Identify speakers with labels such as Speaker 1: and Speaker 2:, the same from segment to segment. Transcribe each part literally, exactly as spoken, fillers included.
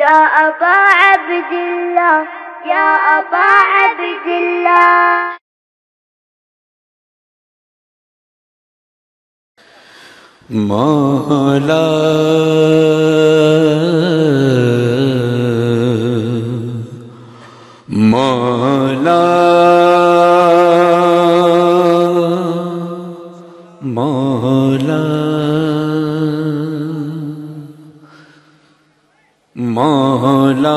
Speaker 1: يا أبا عبد الله يا أبا عبد الله.
Speaker 2: مولا مولا مولا مولا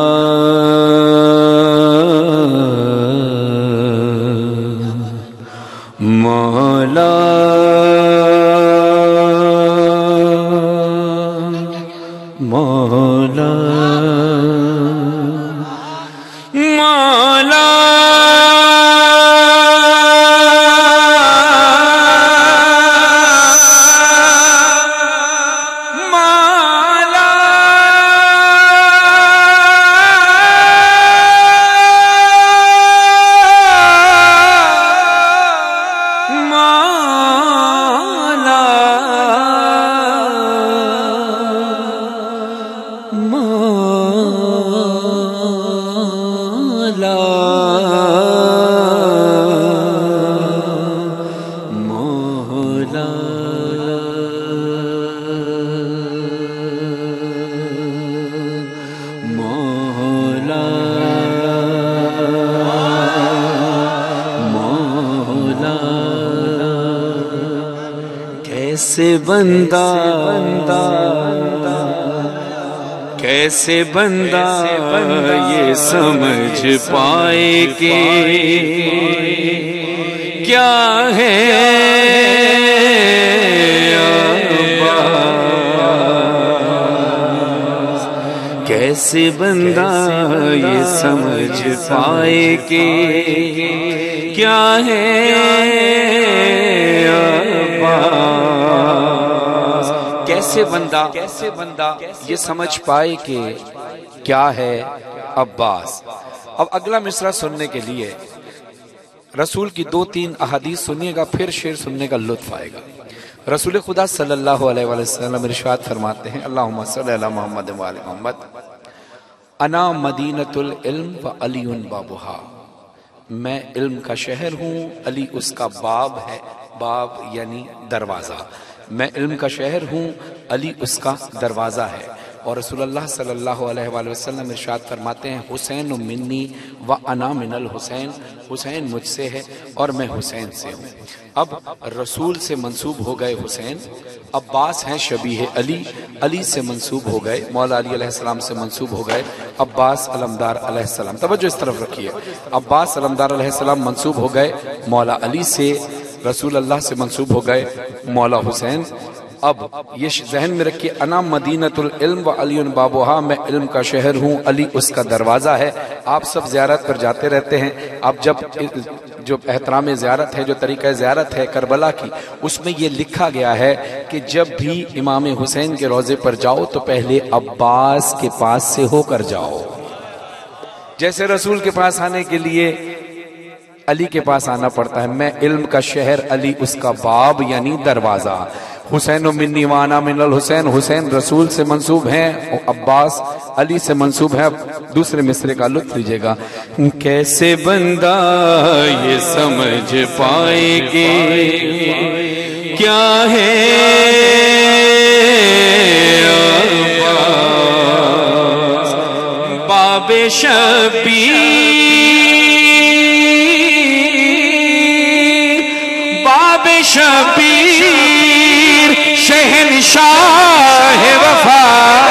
Speaker 2: مولا مولا مولا کیسے بندہ کیسے بندہ یہ سمجھ پائے کہ کیا ہے عباس، کیسے بندہ یہ سمجھ پائے کہ کیا ہے عباس، کیسے بندہ کیسے بندہ یہ سمجھ پائے کہ کیا ہے عباس۔ اب اگلا مصرع سننے کے لیے رسول کی دو تین احادیث سنیے گا، پھر شعر سننے کا لطف آئے گا۔ رسول خدا صلی اللہ علیہ وسلم ارشاد فرماتے ہیں، اللہم صلی علی محمد و آل محمد، انا مدینۃ العلم و علی بابہا، میں علم کا شہر ہوں، علی اس کا باب ہے، باب یعنی دروازہ، میں علم کا شہر ہوں، علی اس کا دروازہ ہے۔ اور رسول اللہ صلی اللہ علیہ وآلہ وسلم ارشاد فرماتے ہیں، حسین منی و انا من الحسین، حسین مجھ سے ہے اور میں حسین سے ہوں۔ اب رسول سے منسوب ہو گئے حسین، عباس ہیں شبیہ علی، علی سے منسوب ہو گئے، مولا علی علیہ السلام سے منسوب ہو گئے عباس علمدار علیہ السلام۔ توجہ اس طرف رکھیے، عباس علمدار علیہ السلام منسوب ہو گئے مولا علی سے، رسول اللہ سے منسوب ہو گئے مولا حسین۔ اب یہ ذہن میں رکھیے، انا مدینۃ العلم و علی بابہا، میں علم کا شہر ہوں، علی اس کا دروازہ ہے۔ آپ سب زیارت پر جاتے رہتے ہیں، اب جب جو احترام زیارت ہے، جو طریقہ زیارت ہے کربلا کی، اس میں یہ لکھا گیا ہے کہ جب بھی امام حسین کے روضے پر جاؤ تو پہلے عباس کے پاس سے ہو کر جاؤ۔ جیسے رسول کے پاس آنے کے لیے علی کے پاس آنا پڑتا ہے، میں علم کا شہر، علی اس کا باب یعنی دروازہ۔ حسین منی وانا من الحسین، حسین رسول سے منسوب ہیں، عباس علی سے منسوب ہے۔ دوسرے مصرے کا لطف لیجئے گا، کیسے بندہ یہ سمجھ پائے کہ کیا ہے عباس، باب شبیر، باب شبیر شہنشاہ وفا،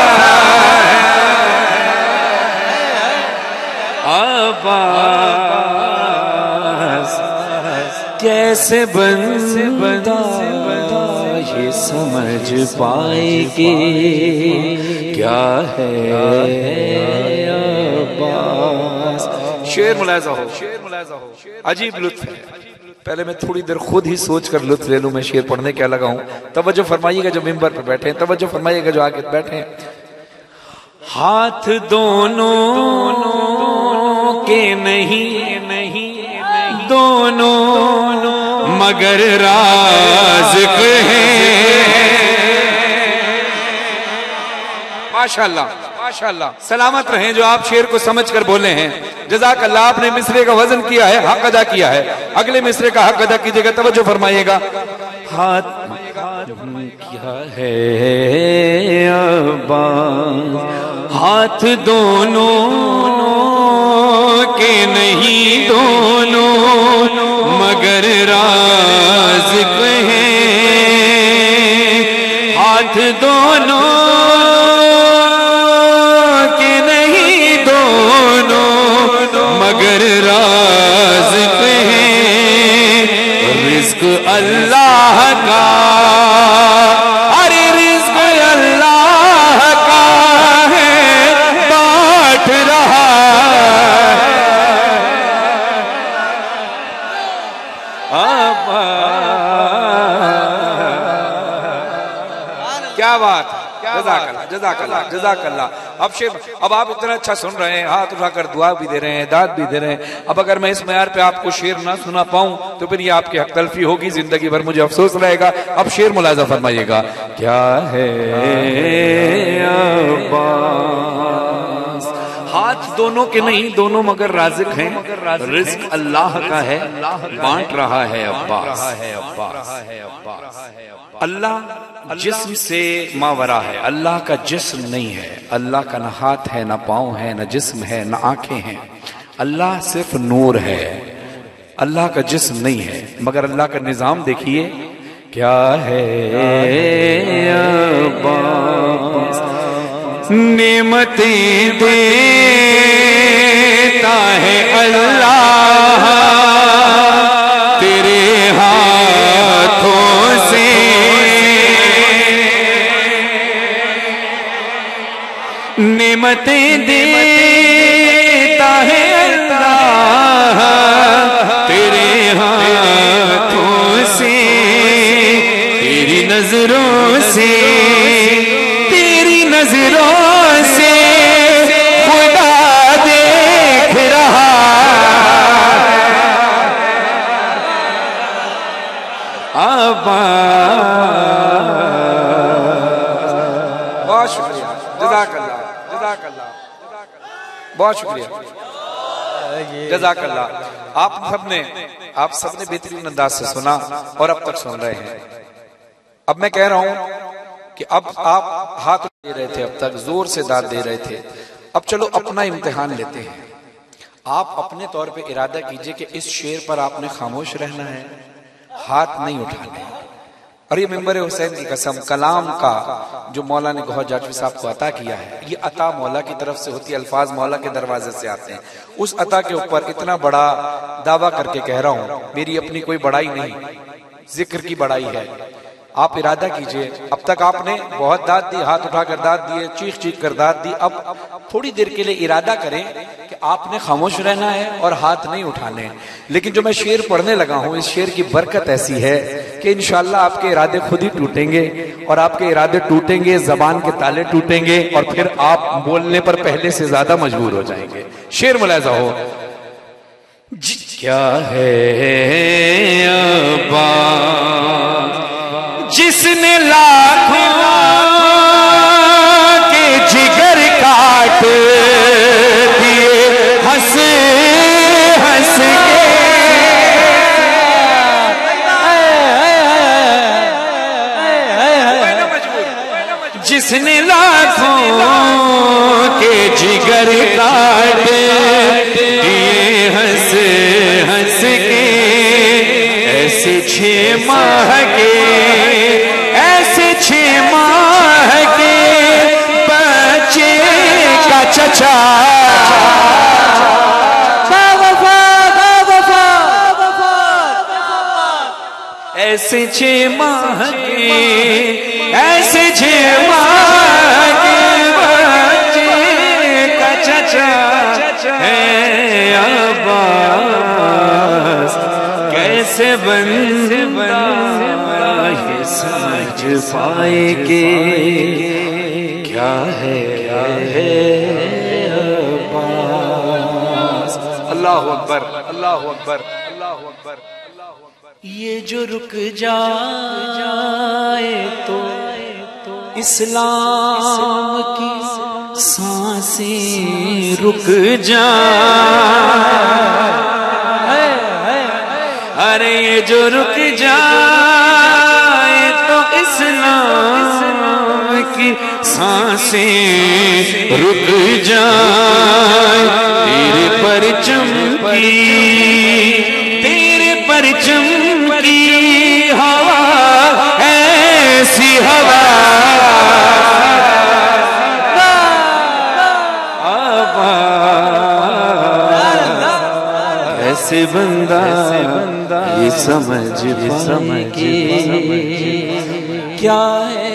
Speaker 2: عباس کیسے بندہ یہ سمجھ پائے کہ کیا ہے عباس۔ شعر ملاحظہ ہو، عجیب لطف ہے۔ پہلے میں تھوڑی دیر خود ہی سوچ کر لطف لے لوں، میں شعر پڑھنے کیا لگا ہوں۔ توجہ فرمائیے گا جو ممبر پر بیٹھے ہیں، توجہ فرمائیے گا جو آگے بیٹھے ہیں۔ ہاتھ دونوں کے نہیں دونوں مگر رازق ہیں، ماشاءاللہ ماشاءاللہ سلامت رہیں جو آپ شعر کو سمجھ کر بولے ہیں. جزاک اللہ. آپ نے مصرے کا وزن کیا ہے, حق ادا کیا ہے. اگلے مصرے کا حق ادا کیجئے گا, توجہ فرمائیے گا. ہاتھ کیا ہے عباس, ہاتھ دونوں کے نہیں دونوں مگر رازق ہیں. ہاتھ دونوں کے نہیں دونوں مگر رازق ہیں. رزق اللہ کا, ارے رزق اللہ کا ہے, بانٹ رہا کیا بات. جزاک اللہ جزاک اللہ جزاک اللہ. اب شیخ اب آپ اتنا اچھا سن رہے ہیں, ہاتھ اٹھا کر دعا بھی دے رہے ہیں, داد بھی دے رہے ہیں. اب اگر میں اس معیار پہ آپ کو شعر نہ سنا پاؤں تو پھر یہ آپ کی حق تلفی ہوگی, زندگی بھر مجھے افسوس رہے گا. اب شعر ملاحظہ فرمائیے گا. کیا ہے عباس, ہاتھ دونوں کے نہیں دونوں مگر رازق ہیں. رزق اللہ کا ہے, بانٹ رہا ہے عباس. اللہ جسم سے ماورا ہے, اللہ کا جسم نہیں ہے. اللہ کا نہ ہاتھ ہے, نہ پاؤں ہے, نہ جسم ہے, نہ آنکھیں ہیں. اللہ صرف نور ہے, اللہ کا جسم نہیں ہے. مگر اللہ کا نظام دیکھیے کیا ہے عباس. نعمتیں دیتا ہے اللہ تیرے ہاتھوں سے. نعمتیں دیتا ہے اللہ تیرے ہاتھوں سے. تیری نظروں سے تیری نظروں سے خدا دیکھ رہا. بہت شکریہ, جزاک اللہ جزاک اللہ بہت شکریہ, جزاک اللہ. آپ سب نے آپ سب نے بہترین انداز سے سنا اور اب تک سن رہے ہیں. اب میں کہہ رہا ہوں کہ اب آپ ہاتھ دے رہے تھے, اب تک زور سے داد دے رہے تھے. اب چلو اپنا امتحان لیتے ہیں. آپ اپنے طور پہ ارادہ کیجئے کہ اس شعر پر آپ نے خاموش رہنا ہے, ہاتھ نہیں اٹھانے. اور یہ ممبر حسین کی قسم, کلام کا جو مولا نے گوہر جاٹوی صاحب کو عطا کیا ہے, یہ عطا مولا کی طرف سے ہوتی ہے, الفاظ مولا کے دروازے سے آتے ہیں. اس عطا کے اوپر اتنا بڑا دعویٰ کر کے کہہ رہا ہوں, میری اپنی کوئی بڑائی نہیں, ذکر کی بڑائی ہے. آپ ارادہ کیجئے. اب تک آپ نے بہت داد دی, ہاتھ اٹھا کر داد دیے, چیخ چیخ کر داد دی. اب تھوڑی دیر کے لیے ارادہ کریں کہ آپ نے خاموش رہنا ہے اور ہاتھ نہیں اٹھانے. لیکن جو میں شعر پڑھنے لگا ہوں, اس شعر کی برکت ایسی ہے کہ انشاءاللہ آپ کے ارادے خود ہی ٹوٹیں گے, اور آپ کے ارادے ٹوٹیں گے, زبان کے تالے ٹوٹیں گے, اور پھر آپ بولنے پر پہلے سے زیادہ مجبور ہو جائیں گے. شعر ملاحظہ ہو. کیا ہے عباس جس نے لاکھوں کے جگر کاٹ دیے ہنس ہنس کے, جس نے لاکھوں کے جگر کاٹ دیے ہنس ہنس کے, ایسے چھ ماہ کے ایسے چھ ماہ کے بچے کا چچا ایسے چھ ماہ کے ایسے چھ ماہ کے بچے کا چچا ہے عباس. کیسے بندہ یہ سمجھ پائے کہ کیا ہے عباس. اللہ اکبر اللہ اکبر اللہ اکبر. یہ جو رک جائے تو اسلام کی सांसें रुक जाए, अरे ये जो रुक जाए तो इस्लाम की सांसें रुक जाए। तेरे परचम की, तेरे परचम की हवा ऐसी हवा, ऐसे बंदा ये समझ समझ क्या है।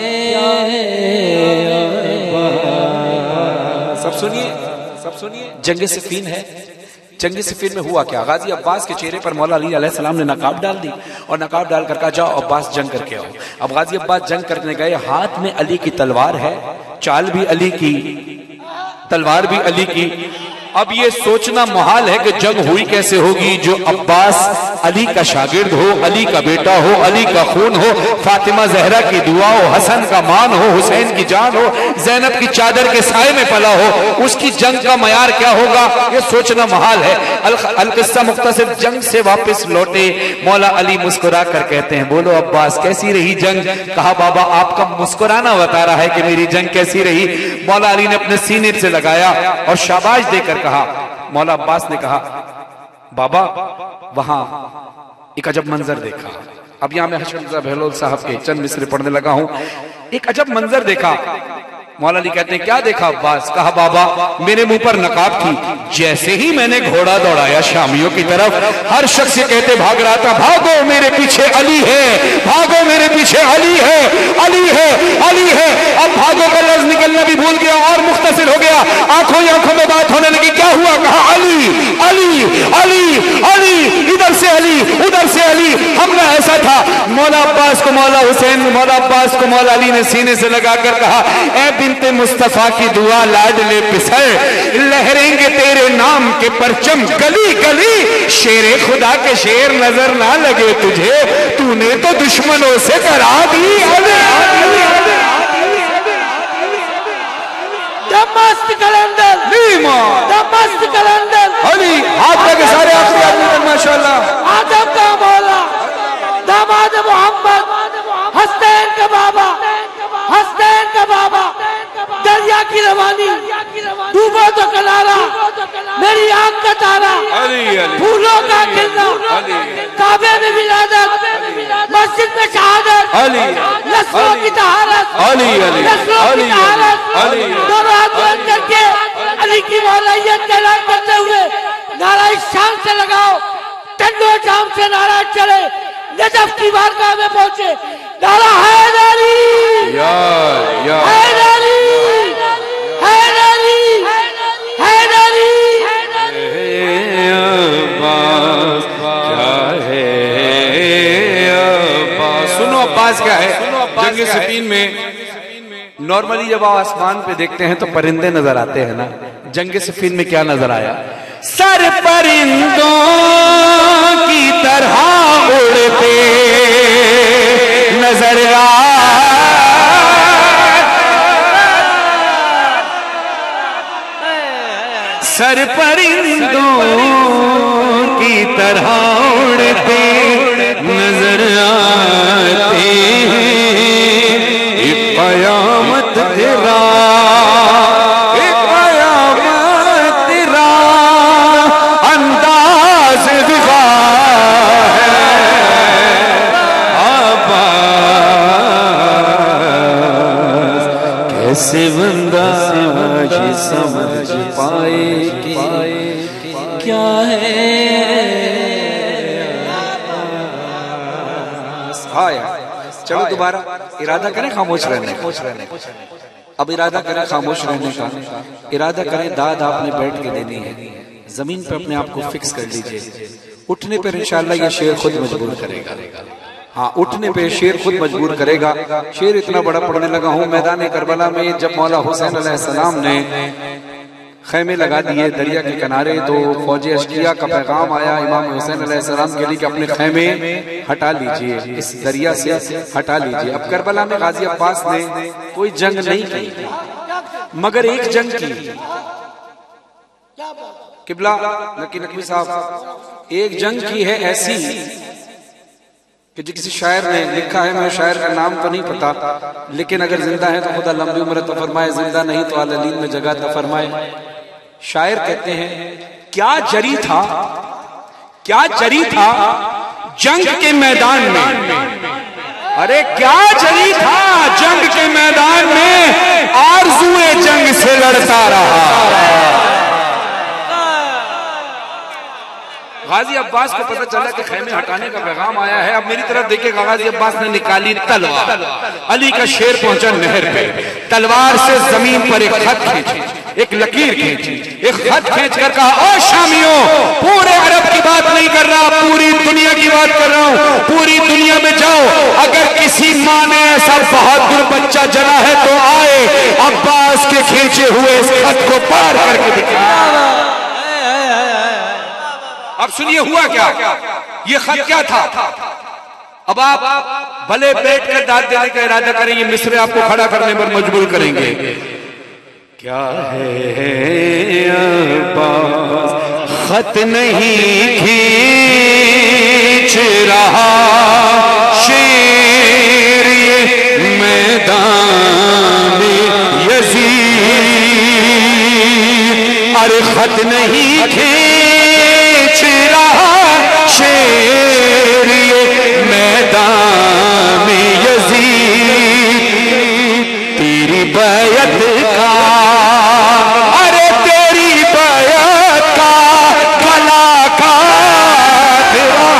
Speaker 2: सब सुनिए, सब सुनिए। जंग सिफीन है। जंग सिफीन में हुआ क्या? गाजी अब्बास के चेहरे पर मौला अली अलैहिस्सलाम ने नकाब डाल दी और नकाब डाल कर कहा जाओ अब्बास जंग करके आओ। अब गाजी अब्बास जंग करने गए, हाथ में अली की तलवार है, चाल भी अली की, तलवार भी अली की। अब ये सोचना मुहाल है कि जंग हुई कैसे होगी जो अब्बास अली का शागिर्द हो, अली का बेटा हो, अली का खून हो, फातिमा जहरा की दुआ हो, हसन का मान हो, हुसैन की जान हो, ज़ैनब की चादर के साए में पला हो, उसकी जंग का मयार क्या होगा ये सोचना मुहाल है। अल-किस्सा मुख्तसर, जंग से वापस लौटे, मौला अली मुस्कुरा कर कहते हैं बोलो अब्बास कैसी रही जंग? कहा बाबा आपका मुस्कुराना बता रहा है कि मेरी जंग कैसी रही। मौला अली ने अपने सीने से लगाया और शाबाश देकर कहा, मौला अब्बास ने कहा बाबा वहां एक अजब मंजर देखा। अब यहां मैं हशमत बहलोल साहब के चंद मिसरे पढ़ने लगा हूं। एक अजब मंजर देखा। मौला अली कहते हैं क्या देखा अब्बास? कहा बाबा मेरे मुंह पर नकाब थी, जैसे ही मैंने घोड़ा दौड़ाया शामियों की तरफ, हर शख्स ये कहते भाग रहा था भागो मेरे पीछे अली है, भागो मेरे पीछे अली है, अली है, अली है। अब भागो का लफ्ज निकलना भी भूल गया और मुख्तसिर हो गया। आंखों आंखों में बात होने लगी, क्या हुआ? कहा अली अली अली अली, इधर से अली उधर से अली। हमला ऐसा था, मौला अब्बास को मौला हुसैन, मौला अब्बास को मौला अली ने सीने से लगाकर कहा ए बिनते मुस्तफा की दुआ लाडले पिसर, लहरेंगे तेरे नाम के परचम गली गली। शेरे खुदा के शेर नजर ना लगे तुझे, तूने तो दुश्मनों से करा दी।
Speaker 3: दमस्त कलंदर, दमस्त कलंदर
Speaker 2: अली हाथ लगे सारे आखिरी आदमी माशाल्लाह।
Speaker 3: आदम का मौला, दामाद मोहम्मद, हसनैन का बाबा, हसनैन का बाबा, दरिया की रवानी, डूबो तो किनारा, मेरी आंख का तारा, फूलों का खिलना, काबे में विलादत, मस्जिद में शहादत, नस्लों की तहारत, नस्लों की तहारत, दोनों हाथ बुलंद करके अली की मौलाइयत का ऐलान करते हुए नारा शान से लगाओ, टंडो जाम से नारा चले, नजफ की बारगाह में पहुंचे, नारा हैदरी हैदरी हैदरी हैदरी।
Speaker 2: अब्बास क्या है अब्बास? सुनो अब्बास क्या है। जंग सिफीन में नॉर्मली जब आप आसमान पे देखते हैं तो परिंदे नजर आते हैं ना, जंग सिफीन में क्या नजर आया? सर परिंदों की तरह उड़ते नजर आए, सर परिंदों की तरह उड़ते नजर आते हैं। एक कयामत तेरा, एक कयामत तेरा अंदाज दिखा है अब्बास। कैसे बंदा ये समझ पाए कि क्या है। हाँ यार चलो दोबारा इरादा करें खामोश रहने का। अब इरादा करें खामोश रहने का, इरादा करें दाद आपने बैठ के देनी है, जमीन पे अपने आप को फिक्स कर लीजिए। उठने पर इंशाअल्लाह ये शेर खुद मजबूर करेगा। हाँ उठने पे शेर खुद मजबूर करेगा। शेर इतना बड़ा पढ़ने लगा हूँ, मैदान करबला में जब मौला हुसैन अलैहिस्सलाम ने खैमे लगा दिए दरिया के किनारे, तो फौजी अशकिया का पैगाम आया इमाम हुसैन अलैहिस्सलाम के लिए कि अपने खैमे हटा लीजिए, इस दरिया से हटा लीजिए। अब करबला में गाजी अब्बास ने कोई जंग नहीं की, مگر ایک جنگ کی قبلہ نقی نقوی صاحب ایک جنگ کی ہے ایسی کہ جو کسی شاعر نے لکھا ہے، میں شاعر کا نام تو نہیں پتا، لیکن اگر زندہ ہے تو خدا لمبی عمر عطا فرمائے، زندہ نہیں تو عالمین میں جگہ عطا فرمائے۔ شاعر کہتے ہیں کیا جری تھا کیا جری تھا جنگ کے میدان میں، ارے کیا جری تھا جنگ کے میدان میں، آرزوئے جنگ سے لڑتا رہا۔ غازی عباس کو پتہ چلا کہ خیمے ہٹانے کا پیغام آیا ہے، اب میری طرف دیکھے غازی عباس نے نکالی تلوار، علی کا شیر پہنچا نہر پہ، تلوار سے زمین پر ایک خط کھینچی، ایک لکیر کھینچی، ایک خط کھینچ کر کہا او شامیوں، پورے عرب کی بات نہیں کر رہا، پوری دنیا کی بات کر رہا ہوں، پوری دنیا میں جاؤ، اگر کسی ماں نے ایسا بہادر بچہ جنا ہے تو آئے عباس کے کھینچے ہوئے اس خط کو پار کر کے دکھائے۔ اب سنیے ہوا کیا، یہ خط کیا تھا؟ اب آپ بھلے بیٹھ کر داد دینے کا ارادہ کریں، یہ مصرے آپ کو کھڑا کرنے پر مجبور کریں گے۔ کیا ہے عباس خط نہیں کھینچ رہا، شیر یہ میدان یزید، ارے خط نہیں کھینچ رہا، شیر یہ میدان یزید، تیری بیعت کا ارے تیری بیعت کا گلا کاٹ رہا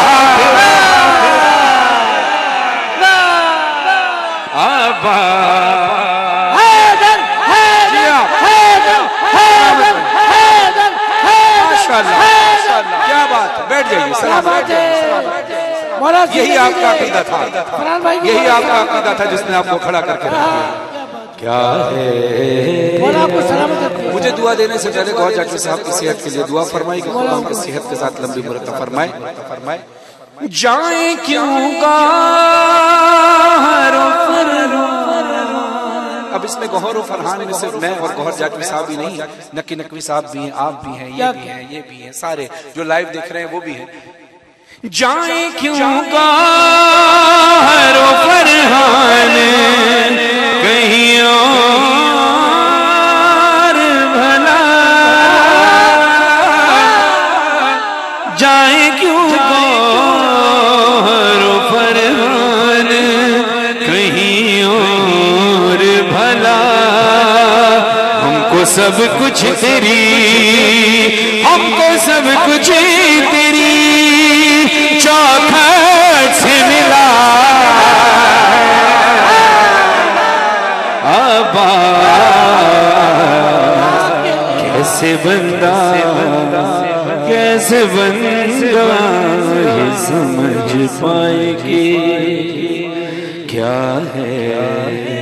Speaker 2: عباس۔ حیدر حیدر حیدر حیدر حیدر ماشاءاللہ کیا بات ہے، بیٹھ جائیے، سلام علیکم۔ یہی آپ کا عقیدہ تھا، یہی آپ کا عقیدہ تھا جس نے آپ کو کھڑا کر کے رکھا۔ کیا ہے مجھے دعا دینے سے پہلے گوھر جاکر صاحب کی صحت کے لیے دعا فرمائی کہ خدا ان کی صحت کے ساتھ لمبی عمر عطا فرمائے۔ جائیں کیوں گاہر و فرحان، اب اس میں گوھر و فرحان میں صرف میں اور گوھر جاکر صاحب بھی نہیں، نقی نقوی صاحب بھی ہیں، آپ بھی ہیں، یہ بھی ہیں، یہ بھی ہیں، سارے جو لائیو دیکھ رہے ہیں وہ بھی ہیں۔ جائیں کیوں گاہر و فرحان کہیں اور بھلا، جائیں کیوں گاہر و فرحان کہیں اور بھلا، ہم کو سب کچھ تیری، ہم کو سب کچھ تیری چوکھٹ سے ملا۔ عباس کیسے بندہ کیسے بندہ یہ سمجھ پائے گی کیا ہے